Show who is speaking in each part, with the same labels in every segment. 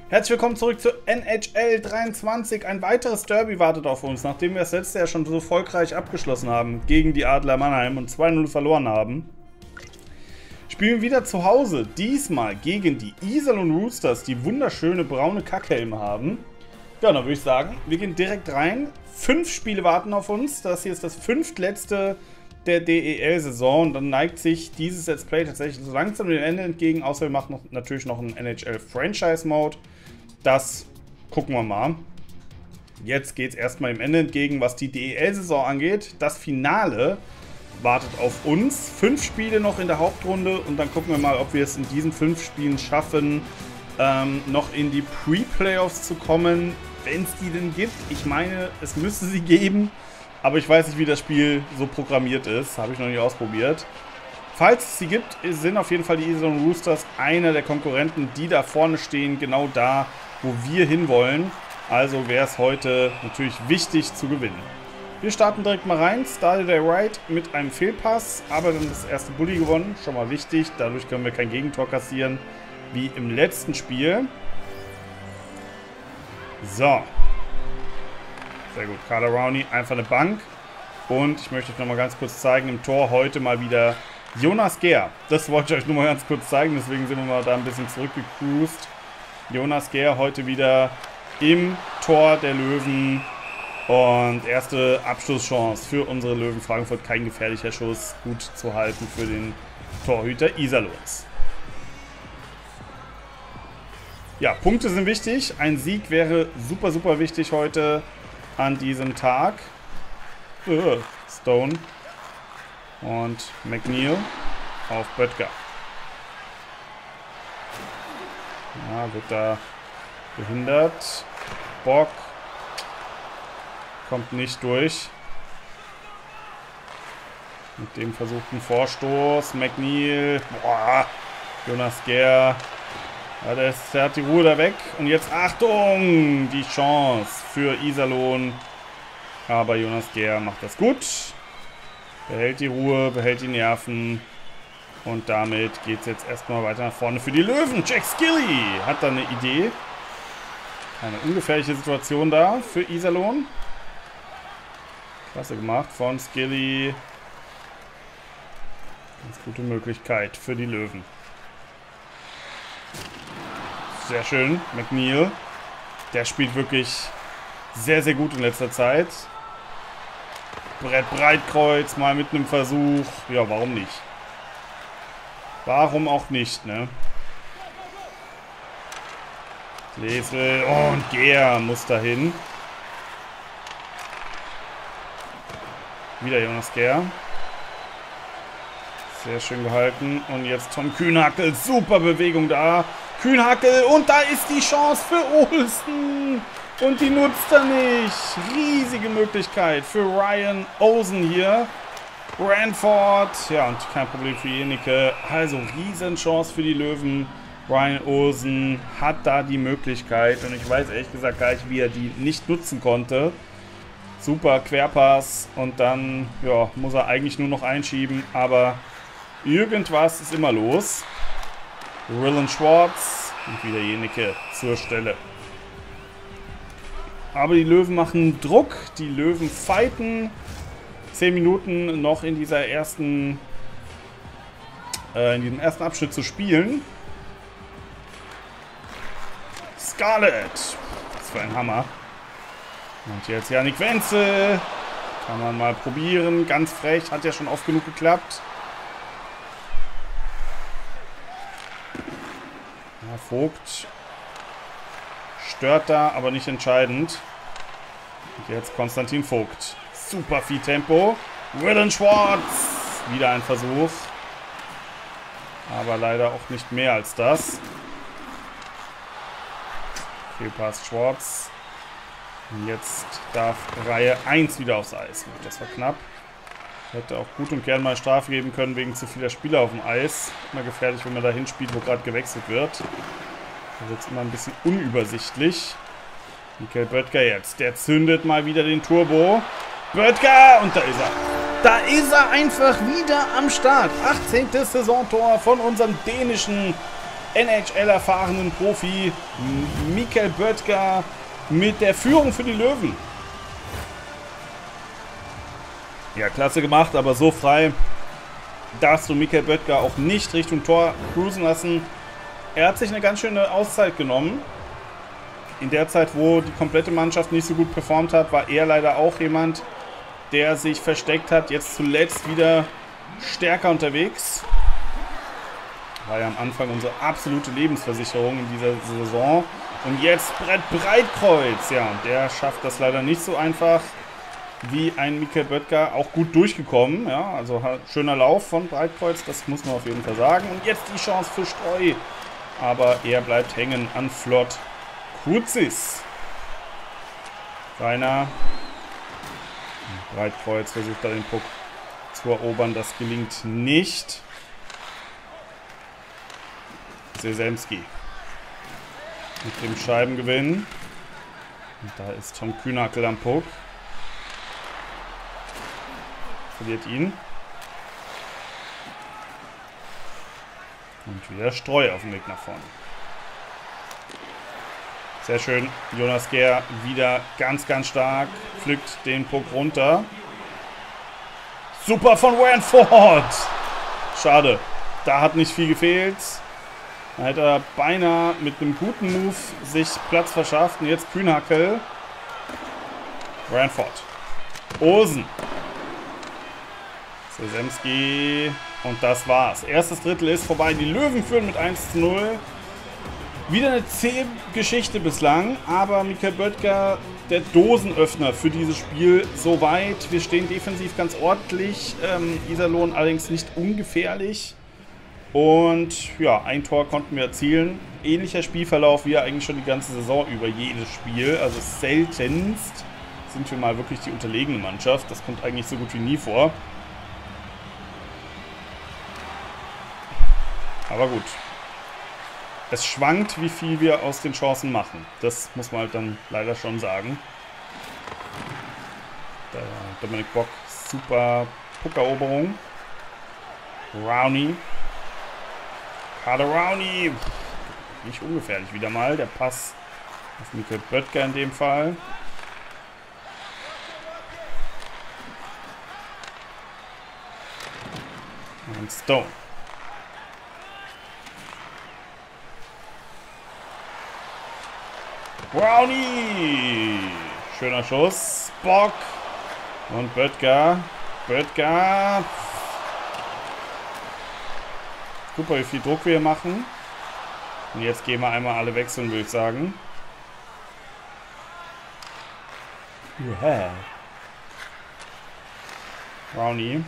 Speaker 1: Herzlich willkommen zurück zu NHL 23. Ein weiteres Derby wartet auf uns, nachdem wir das letzte Jahr schon so erfolgreich abgeschlossen haben gegen die Adler Mannheim und 2-0 verloren haben. Spielen wir wieder zu Hause, diesmal gegen die Iserlohn Roosters, die wunderschöne braune Kackhelme haben. Ja, dann würde ich sagen, wir gehen direkt rein. 5 Spiele warten auf uns. Das hier ist das 5. letzte der DEL-Saison. Und dann neigt sich dieses Let's Play tatsächlich so langsam dem Ende entgegen. Außer wir machen natürlich noch einen NHL-Franchise-Mode. Das gucken wir mal. Jetzt geht es erstmal dem Ende entgegen, was die DEL-Saison angeht. Das Finale wartet auf uns. 5 Spiele noch in der Hauptrunde und dann gucken wir mal, ob wir es in diesen 5 Spielen schaffen, noch in die Pre-Playoffs zu kommen, wenn es die denn gibt. Ich meine, es müsste sie geben, aber ich weiß nicht, wie das Spiel so programmiert ist. Habe ich noch nicht ausprobiert. Falls es sie gibt, sind auf jeden Fall die Iserlohn Roosters einer der Konkurrenten, die da vorne stehen, genau da, wo wir hinwollen. Also wäre es heute natürlich wichtig zu gewinnen. Wir starten direkt mal rein. Started der Right mit einem Fehlpass, aber dann das erste Bully gewonnen. Schon mal wichtig. Dadurch können wir kein Gegentor kassieren, wie im letzten Spiel. So. Sehr gut. Carla Rowney, einfach eine Bank. Und ich möchte euch noch mal ganz kurz zeigen, im Tor heute mal wieder Jonas Gehr. Das wollte ich euch nur mal ganz kurz zeigen, deswegen sind wir mal da ein bisschen zurückgecruised. Jonas Gehr heute wieder im Tor der Löwen. Und erste Abschlusschance für unsere Löwen Frankfurt. Kein gefährlicher Schuss. Gut zu halten für den Torhüter Iserlohns. Ja, Punkte sind wichtig. Ein Sieg wäre super, super wichtig heute an diesem Tag. Stone und McNeil auf Böttger. Ja, wird da behindert. Bock kommt nicht durch. Mit dem versuchten Vorstoß. McNeil. Boah. Jonas Gehr. Ja, der hat die Ruhe da weg. Und jetzt Achtung! Die Chance für Iserlohn. Aber Jonas Gehr macht das gut. Behält die Ruhe, behält die Nerven. Und damit geht es jetzt erstmal weiter nach vorne für die Löwen. Jack Skilly hat da eine Idee. Eine ungefährliche Situation da für Iserlohn. Klasse gemacht von Skilly. Ganz gute Möglichkeit für die Löwen. Sehr schön. McNeil. Der spielt wirklich sehr, sehr gut in letzter Zeit. Brett Breitkreuz mal mit einem Versuch. Ja, warum nicht? Warum auch nicht, ne? Lesel und Gehr muss dahin. Wieder Jonas Gehr. Sehr schön gehalten. Und jetzt Tom Kühnhackel. Super Bewegung da. Kühnhackel. Und da ist die Chance für Olsen. Und die nutzt er nicht. Riesige Möglichkeit für Ryan Olsen hier. Ranford. Ja, und kein Problem für Jenicke. Also riesen Chance für die Löwen. Ryan Olsen hat da die Möglichkeit. Und ich weiß ehrlich gesagt gar nicht, wie er die nicht nutzen konnte. Super Querpass. Und dann ja, muss er eigentlich nur noch einschieben. Aber irgendwas ist immer los. Rylan Schwartz. Und wieder Jenicke zur Stelle. Aber die Löwen machen Druck. Die Löwen fighten. 10 Minuten noch in diesem ersten Abschnitt zu spielen. Scarlett. Was für ein Hammer. Und jetzt Yannick Wenzel. Kann man mal probieren. Ganz frech. Hat ja schon oft genug geklappt. Ja, Vogt. Stört da, aber nicht entscheidend. Und jetzt Konstantin Vogt. Super viel Tempo. Rylan Schwartz. Wieder ein Versuch. Aber leider auch nicht mehr als das. Fehlpass Schwartz. Und jetzt darf Reihe 1 wieder aufs Eis. Das war knapp. Hätte auch gut und gern mal Strafe geben können wegen zu vieler Spieler auf dem Eis. Immer gefährlich, wenn man da hinspielt, wo gerade gewechselt wird. Da wird es immer ein bisschen unübersichtlich. Michael Böttger jetzt. Der zündet mal wieder den Turbo. Böttger! Und da ist er. Da ist er einfach wieder am Start. 18. Saisontor von unserem dänischen NHL-erfahrenen Profi Mikkel Böttger mit der Führung für die Löwen. Ja, klasse gemacht, aber so frei darfst du Mikkel Böttger auch nicht Richtung Tor cruisen lassen. Er hat sich eine ganz schöne Auszeit genommen. In der Zeit, wo die komplette Mannschaft nicht so gut performt hat, war er leider auch jemand, der sich versteckt hat. Jetzt zuletzt wieder stärker unterwegs. War ja am Anfang unsere absolute Lebensversicherung in dieser Saison. Und jetzt Brett Breitkreuz. Ja, und der schafft das leider nicht so einfach wie ein Mikkel Böttger. Auch gut durchgekommen. Ja, also schöner Lauf von Breitkreuz, das muss man auf jeden Fall sagen. Und jetzt die Chance für Streu. Aber er bleibt hängen an Flott Kuzis. Rainer. Breitkreuz versucht da den Puck zu erobern. Das gelingt nicht. Sesemski mit dem Scheibengewinn. Und da ist Tom Kühnhackl am Puck. Verliert ihn. Und wieder Streu auf dem Weg nach vorne. Sehr schön. Jonas Gehr wieder ganz, ganz stark. Pflückt den Puck runter. Super von Ranford. Schade. Da hat nicht viel gefehlt. Da hätte er beinahe mit einem guten Move sich Platz verschafft. Und jetzt Kühnhackl. Ranford. Olsen. Sesemski. Und das war's. Erstes Drittel ist vorbei. Die Löwen führen mit 1:0. Wieder eine zähe Geschichte bislang. Aber Mikkel Böttger, der Dosenöffner für dieses Spiel, soweit. Wir stehen defensiv ganz ordentlich. Iserlohn allerdings nicht ungefährlich. Und ja, ein Tor konnten wir erzielen. Ähnlicher Spielverlauf wie eigentlich schon die ganze Saison über jedes Spiel. Also seltenst sind wir mal wirklich die unterlegene Mannschaft. Das kommt eigentlich so gut wie nie vor. Aber gut. Es schwankt, wie viel wir aus den Chancen machen. Das muss man halt dann leider schon sagen. Der Dominik Bock, super Puckeroberung. Rowney. Kader Rowney. Nicht ungefährlich wieder mal. Der Pass auf Mikkel Böttger in dem Fall. Und Stone. Brownie! Schöner Schuss. Bock. Und Böttger. Böttger. Super, wie viel Druck wir hier machen. Und jetzt gehen wir einmal alle wechseln, würde ich sagen. Yeah. Brownie.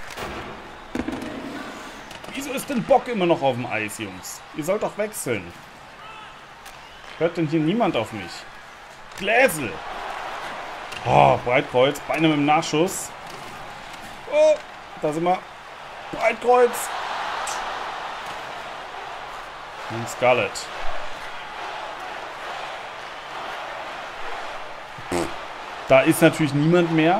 Speaker 1: Wieso ist denn Bock immer noch auf dem Eis, Jungs? Ihr sollt doch wechseln. Hört denn hier niemand auf mich? Gläsel. Oh, Breitkreuz. Beinahe mit dem Nachschuss. Oh, da sind wir. Breitkreuz. Und Scarlett. Da ist natürlich niemand mehr.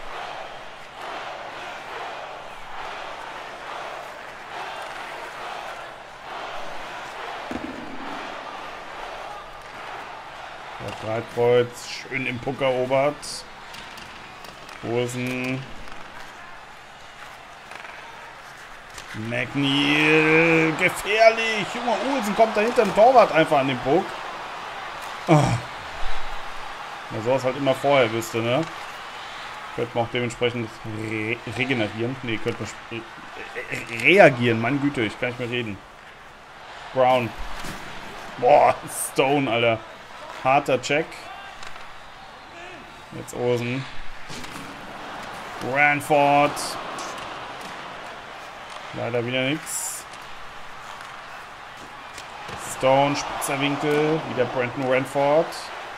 Speaker 1: Breitkreuz, schön im Puck erobert. Olsen. McNeil, gefährlich. Junge, Olsen kommt da hinter dem Torwart einfach an den Puck. Oh. Ja, sowas halt immer vorher wüsste, ne? Könnte man auch dementsprechend regenerieren. Ne, könnte man reagieren. Meine Güte, ich kann nicht mehr reden. Brown. Boah, Stone, Alter. Harter Check. Jetzt Olsen. Ranford. Leider wieder nichts. Stone, spitzer Winkel. Wieder Brandon Ranford.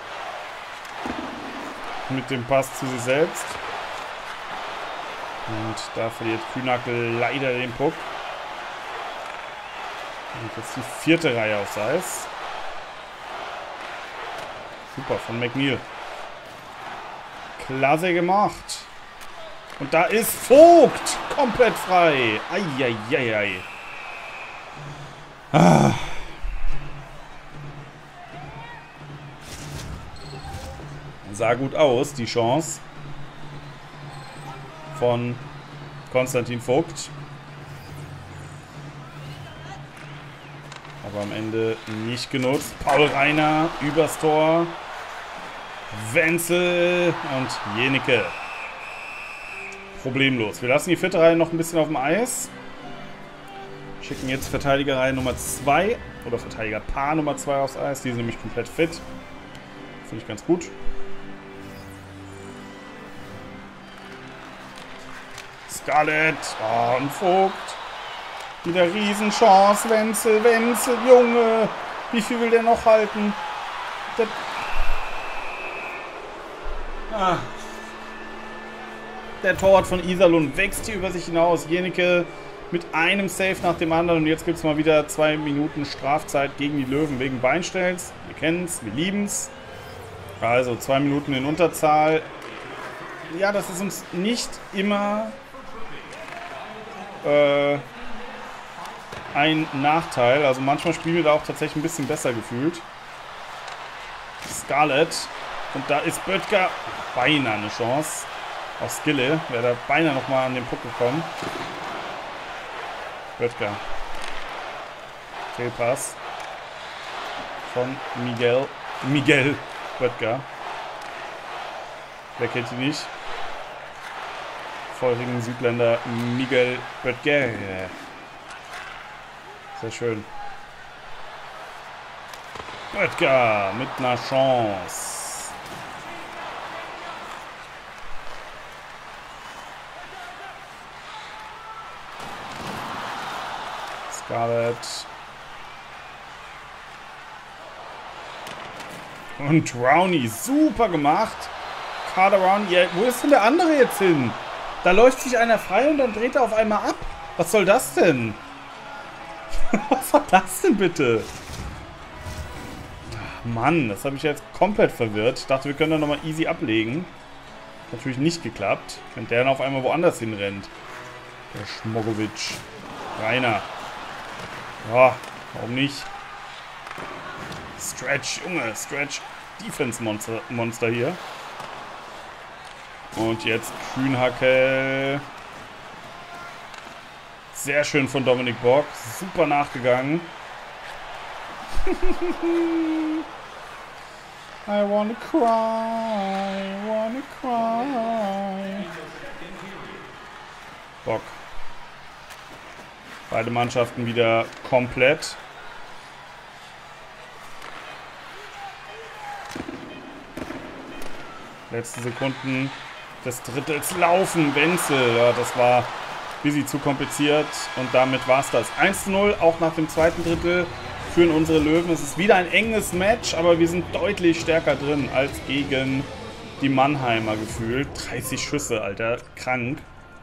Speaker 1: Mit dem Pass zu sich selbst. Und da verliert Kühnhackl leider den Puck. Und jetzt die vierte Reihe aufs Eis. Super, von McNeil. Klasse gemacht. Und da ist Vogt komplett frei. Eieieiei. Ah. Sah gut aus, die Chance von Konstantin Vogt. Aber am Ende nicht genutzt. Paul Reiner übers Tor. Wenzel und Jenicke. Problemlos. Wir lassen die vierte Reihe noch ein bisschen auf dem Eis. Schicken jetzt Verteidigerreihe Nummer 2 oder Verteidigerpaar Nummer 2 aufs Eis. Die sind nämlich komplett fit. Finde ich ganz gut. Scarlett. Oh, und Vogt. Wieder Riesenchance. Wenzel, Wenzel, Junge. Wie viel will der noch halten? Der Torwart von Iserlohn wächst hier über sich hinaus. Jenicke mit einem Save nach dem anderen. Und jetzt gibt es mal wieder 2 Minuten Strafzeit gegen die Löwen wegen Beinstellens. Wir kennen es, wir lieben es. Also 2 Minuten in Unterzahl. Ja, das ist uns nicht immer ein Nachteil. Also manchmal spielen wir da auch tatsächlich ein bisschen besser gefühlt. Scarlett. Und da ist Böttger beinahe eine Chance. Auf Skille wäre da beinahe nochmal an den Puck gekommen. Böttger. Fehlpass. Von Miguel Böttger. Wer kennt ihn nicht? Feurigen Südländer Miguel Böttger. Sehr schön. Böttger mit einer Chance. Scarlett. Und Rowney, super gemacht. Kader Rowney, ja, wo ist denn der andere jetzt hin? Da läuft sich einer frei und dann dreht er auf einmal ab. Was soll das denn? Was war das denn bitte? Ach, Mann, das habe ich jetzt komplett verwirrt. Ich dachte, wir können da nochmal easy ablegen. Natürlich nicht geklappt. Wenn der dann auf einmal woanders hinrennt. Der Schmogowitsch. Reiner. Ja, warum nicht? Stretch, Junge, Stretch. Defense-Monster hier. Und jetzt Kühnhackel. Sehr schön von Dominik Bock. Super nachgegangen. I wanna cry. Bock. Beide Mannschaften wieder komplett. Letzte Sekunden des Drittels laufen. Wenzel, ja, das war ein bisschen zu kompliziert. Und damit war es das. 1:0, auch nach dem zweiten Drittel führen unsere Löwen. Es ist wieder ein enges Match, aber wir sind deutlich stärker drin als gegen die Mannheimer gefühlt. 30 Schüsse, Alter. Krank.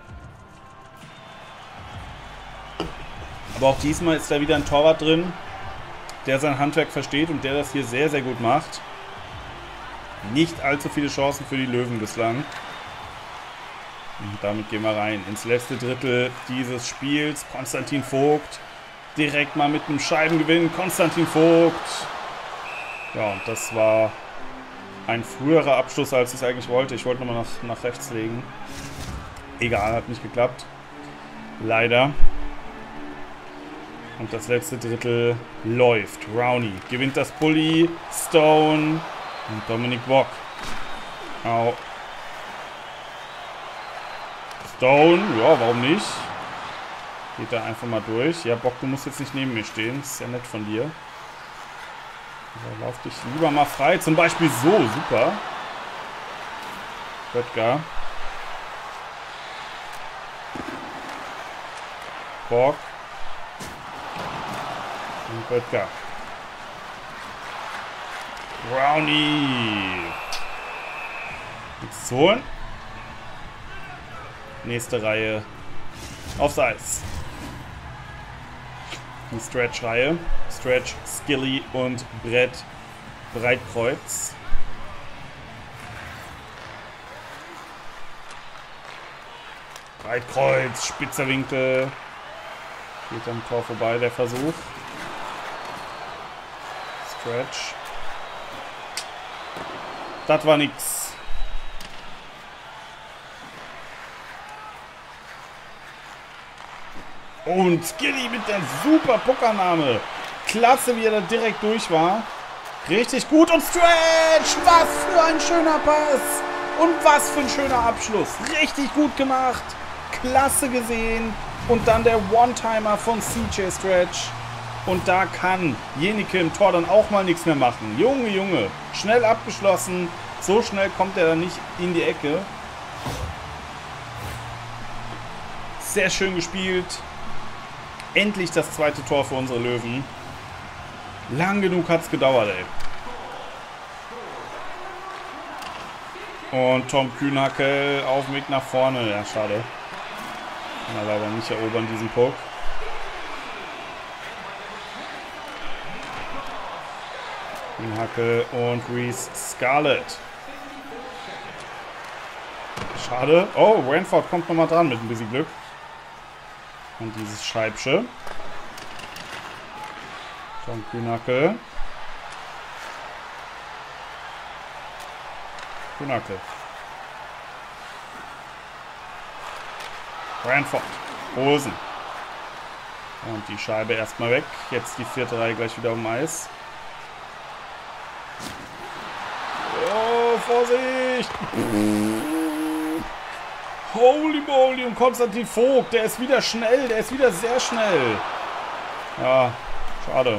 Speaker 1: Aber auch diesmal ist da wieder ein Torwart drin, der sein Handwerk versteht und der das hier sehr, sehr gut macht. Nicht allzu viele Chancen für die Löwen bislang. Und damit gehen wir rein ins letzte Drittel dieses Spiels. Konstantin Vogt direkt mal mit einem Scheibengewinn. Konstantin Vogt. Ja, und das war ein früherer Abschluss, als ich es eigentlich wollte. Ich wollte nochmal nach rechts legen. Egal, hat nicht geklappt. Leider. Und das letzte Drittel läuft. Rowney gewinnt das Bully. Stone und Dominik Bock. Au. Stone, ja, warum nicht? Geht da einfach mal durch. Ja, Bock, du musst jetzt nicht neben mir stehen. Das ist ja nett von dir. Also, lauf dich lieber mal frei. Zum Beispiel so, super. Böttger. Bock. Und Böttger. Rowney. Nichts zu holen. Nächste Reihe aufs Eis. Die Stretch-Reihe. Stretch, Skilly und Brett Breitkreuz. Breitkreuz, spitzer Winkel. Geht am Tor vorbei, der Versuch. Stretch. Das war nix. Und Skilly mit der super Puckernahme. Klasse, wie er da direkt durch war. Richtig gut und Stretch. Was für ein schöner Pass. Und was für ein schöner Abschluss. Richtig gut gemacht. Klasse gesehen. Und dann der One-Timer von CJ Stretch. Und da kann Jenicke im Tor dann auch mal nichts mehr machen. Junge, Junge. Schnell abgeschlossen. So schnell kommt er dann nicht in die Ecke. Sehr schön gespielt. Endlich das zweite Tor für unsere Löwen. Lang genug hat es gedauert, ey. Und Tom Kühnhackel auf dem Weg nach vorne. Ja, schade. Kann er leider nicht erobern, diesen Puck. Kühnhackel und Reese Scarlett. Schade. Oh, Ranford kommt nochmal dran mit ein bisschen Glück. Und dieses Scheibsche. Tom Kühnhackel. Kühnhackel. Ranford. Rosen. Und die Scheibe erstmal weg. Jetzt die vierte Reihe gleich wieder um Eis. Oh, Vorsicht! Holy moly! Und Konstantin Vogt, der ist wieder schnell. Der ist wieder sehr schnell. Ja, schade.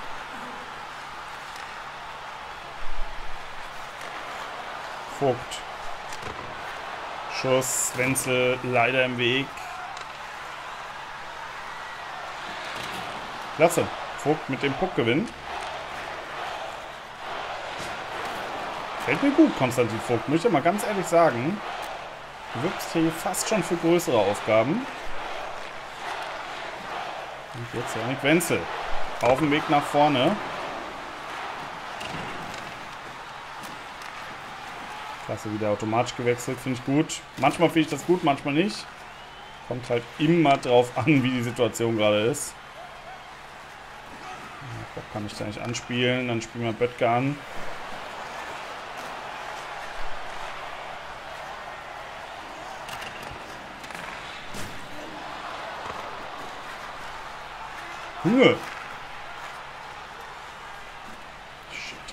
Speaker 1: Vogt. Schuss. Wenzel leider im Weg. Klasse. Vogt mit dem Puck gewinnt. Fällt mir gut, Konstantin Vogt. Möchte ich mal ganz ehrlich sagen. Du wirkst hier fast schon für größere Aufgaben. Und jetzt Janik Wenzel. Auf dem Weg nach vorne. Klasse, wieder automatisch gewechselt. Finde ich gut. Manchmal finde ich das gut, manchmal nicht. Kommt halt immer drauf an, wie die Situation gerade ist. Bock kann ich da nicht anspielen. Dann spielen wir Böttger an. Junge! Shit.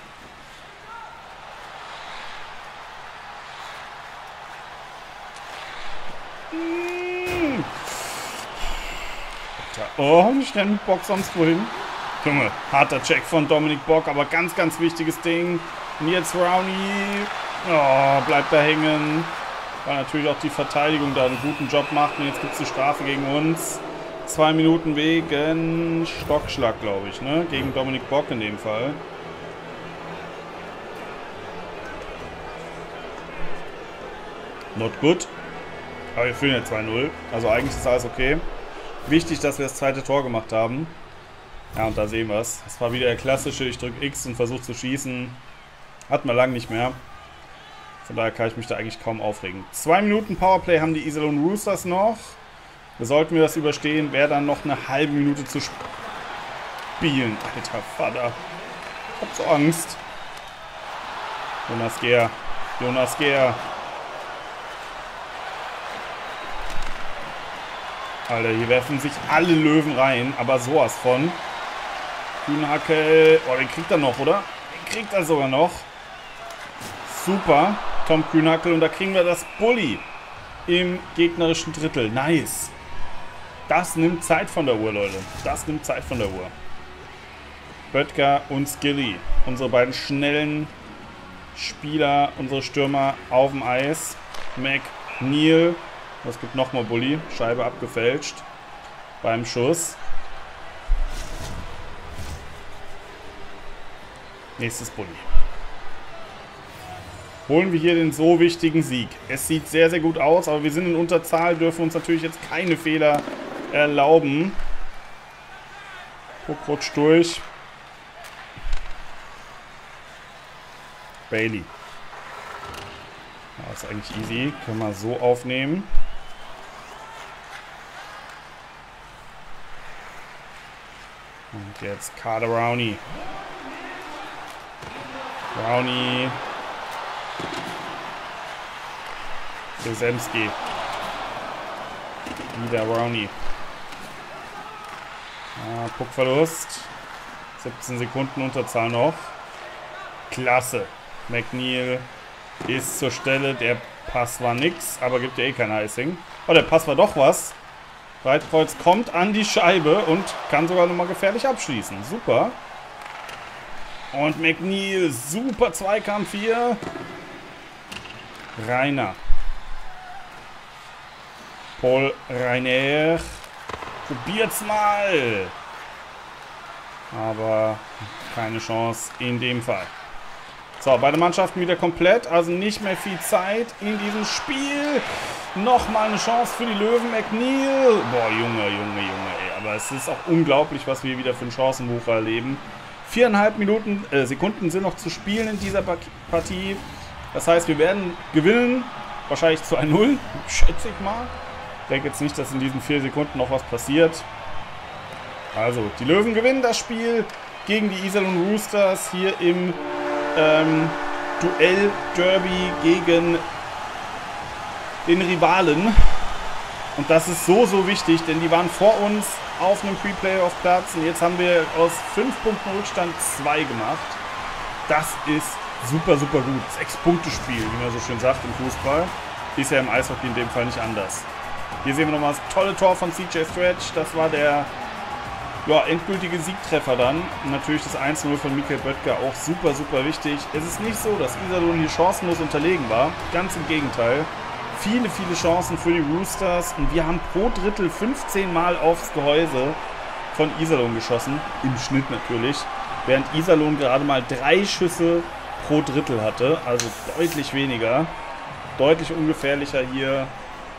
Speaker 1: Oh, nicht schnell mit Bock sonst wohin. Junge, harter Check von Dominik Bock, aber ganz, ganz wichtiges Ding. Und jetzt Rowney. Oh, bleibt da hängen. Weil natürlich auch die Verteidigung da einen guten Job macht. Und jetzt gibt es eine Strafe gegen uns. 2 Minuten wegen Stockschlag, glaube ich, ne? Gegen Dominik Bock in dem Fall. Not good. Aber wir führen ja 2-0. Also eigentlich ist alles okay. Wichtig, dass wir das zweite Tor gemacht haben. Ja, und da sehen wir es. Das war wieder der klassische, ich drücke X und versuche zu schießen. Hatten wir lange nicht mehr. Von daher kann ich mich da eigentlich kaum aufregen. 2 Minuten Powerplay haben die Iserlohn Roosters noch. Sollten wir das überstehen, wäre dann noch eine halbe Minute zu spielen. Alter Vater. Ich hab so Angst. Jonas Gehr. Jonas Gehr. Alter, hier werfen sich alle Löwen rein, aber sowas von. Kühnhackel. Oh, den kriegt er noch, oder? Den kriegt er sogar noch. Super. Tom Kühnhackel. Und da kriegen wir das Bulli im gegnerischen Drittel. Nice. Das nimmt Zeit von der Uhr, Leute. Das nimmt Zeit von der Uhr. Böttger und Skilly. Unsere beiden schnellen Spieler, unsere Stürmer auf dem Eis. McNeil. Es gibt nochmal Bulli. Scheibe abgefälscht. Beim Schuss. Nächstes Bulli. Holen wir hier den so wichtigen Sieg. Es sieht sehr, sehr gut aus, aber wir sind in Unterzahl, dürfen uns natürlich jetzt keine Fehler erlauben. Puck rutscht durch. Bailey. Ja, ist eigentlich easy. Können wir so aufnehmen. Und jetzt Carter Rowney. Rowney. Zemski. Wieder Rowney. Puckverlust. 17 Sekunden Unterzahl noch. Klasse. McNeil ist zur Stelle. Der Pass war nix, aber gibt ja eh kein Icing. Oh, der Pass war doch was. Breitkreuz kommt an die Scheibe und kann sogar nochmal gefährlich abschließen. Super. Und McNeil, super Zweikampf hier. Rainer. Paul Rainer. Probiert's mal. Aber keine Chance in dem Fall. So, beide Mannschaften wieder komplett. Also nicht mehr viel Zeit in diesem Spiel. Nochmal eine Chance für die Löwen. McNeil. Boah, Junge, ey. Aber es ist auch unglaublich, was wir wieder für einen Chancenwucher erleben. 4,5 Sekunden sind noch zu spielen in dieser Partie. Das heißt, wir werden gewinnen. Wahrscheinlich zu 1-0, schätze ich mal. Ich denke jetzt nicht, dass in diesen 4 Sekunden noch was passiert. Also, die Löwen gewinnen das Spiel gegen die Iserlohn Roosters hier im Duell Derby gegen den Rivalen. Und das ist so, so wichtig, denn die waren vor uns auf einem Pre-Playoff-Platz und jetzt haben wir aus 5 Punkten Rückstand 2 gemacht. Das ist super, super gut. 6-Punkte-Spiel, wie man so schön sagt im Fußball. Ist ja im Eishockey in dem Fall nicht anders. Hier sehen wir nochmal das tolle Tor von CJ Stretch. Das war der endgültige Siegtreffer dann. Und natürlich das 1-0 von Michael Böttger, auch super, super wichtig. Es ist nicht so, dass Iserlohn hier chancenlos unterlegen war. Ganz im Gegenteil. Viele, viele Chancen für die Roosters. Und wir haben pro Drittel 15 Mal aufs Gehäuse von Iserlohn geschossen. Im Schnitt natürlich. Während Iserlohn gerade mal 3 Schüsse pro Drittel hatte. Also deutlich weniger. Deutlich ungefährlicher hier.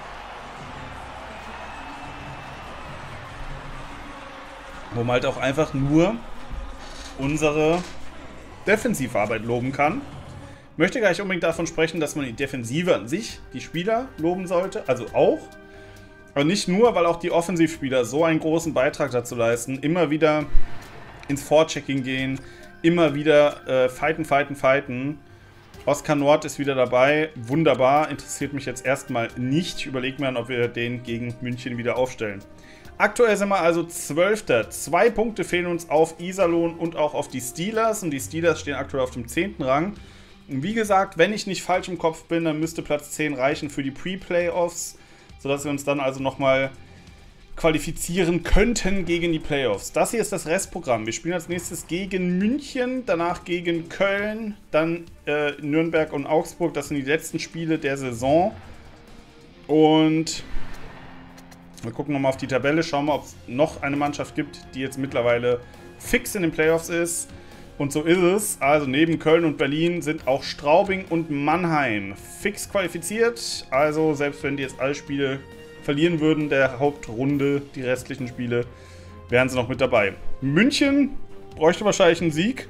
Speaker 1: Wo man halt auch einfach nur unsere Defensivarbeit loben kann. Ich möchte gleich unbedingt davon sprechen, dass man die Defensive an sich, die Spieler, loben sollte. Also auch. Aber nicht nur, weil auch die Offensivspieler so einen großen Beitrag dazu leisten. Immer wieder ins Vorchecking gehen. Immer wieder fighten. Oskar Nord ist wieder dabei. Wunderbar. Interessiert mich jetzt erstmal nicht. Ich überlege mir, ob wir den gegen München wieder aufstellen. Aktuell sind wir also 12. 2 Punkte fehlen uns auf Iserlohn und auch auf die Steelers. Und die Steelers stehen aktuell auf dem 10. Rang. Und wie gesagt, wenn ich nicht falsch im Kopf bin, dann müsste Platz 10 reichen für die Pre-Playoffs. Sodass wir uns dann also nochmal qualifizieren könnten gegen die Playoffs. Das hier ist das Restprogramm. Wir spielen als nächstes gegen München, danach gegen Köln, dann Nürnberg und Augsburg. Das sind die letzten Spiele der Saison. Und wir gucken nochmal auf die Tabelle, schauen mal, ob es noch eine Mannschaft gibt, die jetzt mittlerweile fix in den Playoffs ist. Und so ist es. Also neben Köln und Berlin sind auch Straubing und Mannheim fix qualifiziert. Also selbst wenn die jetzt alle Spiele verlieren würden, der Hauptrunde, die restlichen Spiele, wären sie noch mit dabei. München bräuchte wahrscheinlich einen Sieg,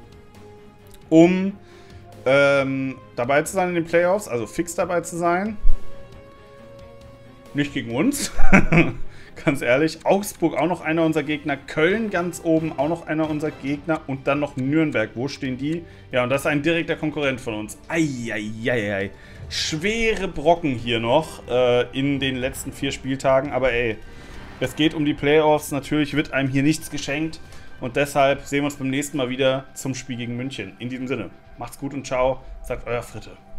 Speaker 1: um dabei zu sein in den Playoffs, also fix dabei zu sein. Nicht gegen uns, ganz ehrlich. Augsburg auch noch einer unserer Gegner. Köln ganz oben auch noch einer unserer Gegner. Und dann noch Nürnberg. Wo stehen die? Ja, und das ist ein direkter Konkurrent von uns. Eieieiei. Schwere Brocken hier noch in den letzten 4 Spieltagen. Aber ey, es geht um die Playoffs. Natürlich wird einem hier nichts geschenkt. Und deshalb sehen wir uns beim nächsten Mal wieder zum Spiel gegen München. In diesem Sinne, macht's gut und ciao, sagt euer Fritte.